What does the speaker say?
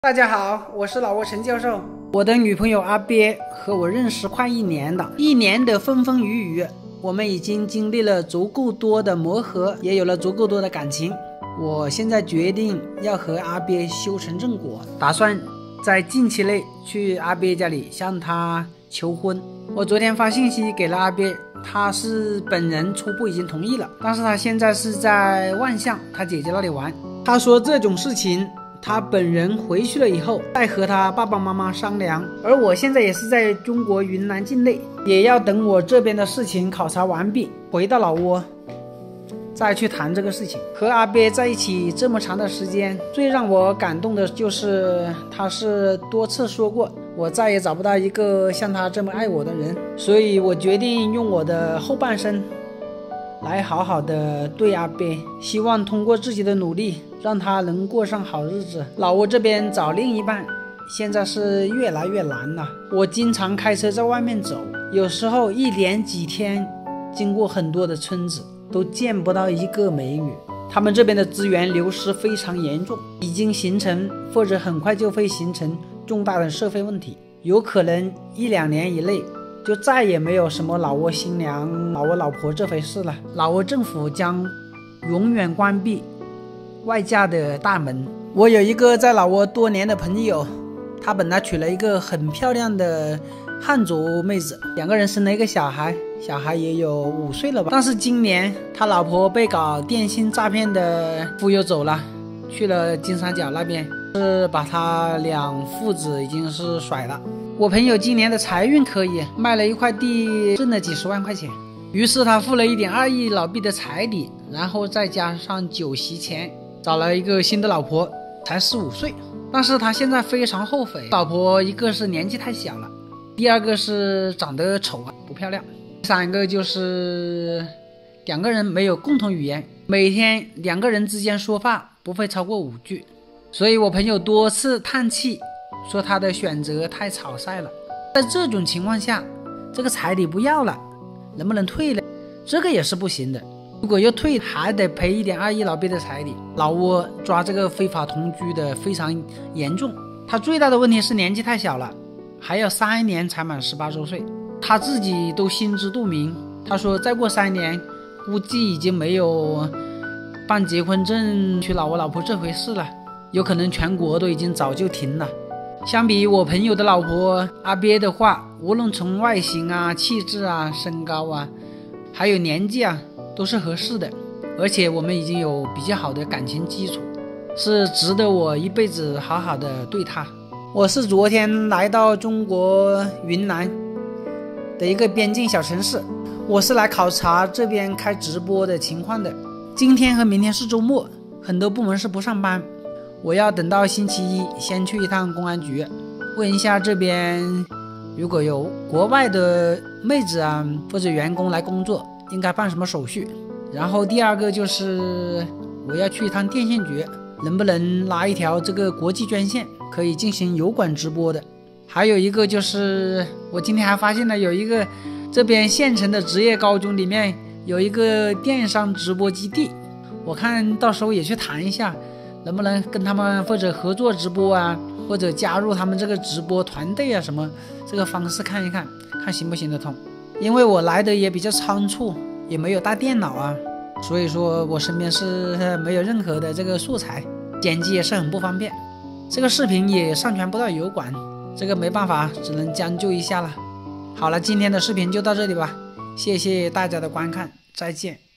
大家好，我是老挝陈教授。我的女朋友阿鳖和我认识快1年了，1年的风风雨雨，我们已经经历了足够多的磨合，也有了足够多的感情。我现在决定要和阿鳖修成正果，打算在近期内去阿鳖家里向她求婚。我昨天发信息给了阿鳖，她是本人初步已经同意了，但是她现在是在万象她姐姐那里玩。她说这种事情他本人回去了以后再和他爸爸妈妈商量，而我现在也是在中国云南境内，也要等我这边的事情考察完毕，回到老挝再去谈这个事情。和阿鳖在一起这么长的时间，最让我感动的就是他是多次说过我再也找不到一个像他这么爱我的人，所以我决定用我的后半生来好好的对阿鳖，希望通过自己的努力让他能过上好日子。老挝这边找另一半现在是越来越难了，我经常开车在外面走，有时候一连几天经过很多的村子都见不到一个美女，他们这边的资源流失非常严重，已经形成或者很快就会形成重大的社会问题，有可能1-2年以内就再也没有什么老挝新娘老挝老婆这回事了。老挝政府将永远关闭外嫁的大门。我有一个在老挝多年的朋友，他本来娶了一个很漂亮的汉族妹子，2个人生了一个小孩，小孩也有5岁了吧，但是今年他老婆被搞电信诈骗的忽悠走了，去了金三角那边，是把他2父子已经是甩了。我朋友今年的财运可以，卖了一块地挣了几十万块钱，于是他付了1.2亿老币的彩礼，然后再加上酒席钱，找了一个新的老婆，才15岁。但是他现在非常后悔，老婆一个是年纪太小了，第2个是长得丑啊，不漂亮，第3个就是2个人没有共同语言，每天2个人之间说话不会超过5句，所以我朋友多次叹气，说他的选择太草率了。在这种情况下，这个彩礼不要了，能不能退呢？这个也是不行的，如果要退还得赔1.2亿老币的彩礼。老挝抓这个非法同居的非常严重，他最大的问题是年纪太小了，还要3年才满18周岁，他自己都心知肚明。他说再过3年估计已经没有办结婚证娶老挝老婆这回事了，有可能全国都已经早就停了。相比我朋友的老婆阿鳖的话，无论从外形啊、气质啊、身高啊，还有年纪啊，都是合适的，而且我们已经有比较好的感情基础，是值得我一辈子好好的对她。我是昨天来到中国云南的一个边境小城市，我是来考察这边开直播的情况的。今天和明天是周末，很多部门是不上班，我要等到星期一先去一趟公安局，问一下这边如果有国外的妹子啊或者员工来工作应该办什么手续。然后第2个就是我要去一趟电信局，能不能拉一条这个国际专线可以进行油管直播的。还有一个就是我今天还发现了有一个这边县城的职业高中里面有一个电商直播基地，我看到时候也去谈一下，能不能跟他们或者合作直播啊，或者加入他们这个直播团队啊，什么这个方式看一看，看行不行得通。因为我来的也比较仓促，也没有带电脑啊，所以说我身边是没有任何的这个素材，剪辑也是很不方便，这个视频也上传不到油管，这个没办法，只能将就一下了。好了，今天的视频就到这里吧，谢谢大家的观看，再见。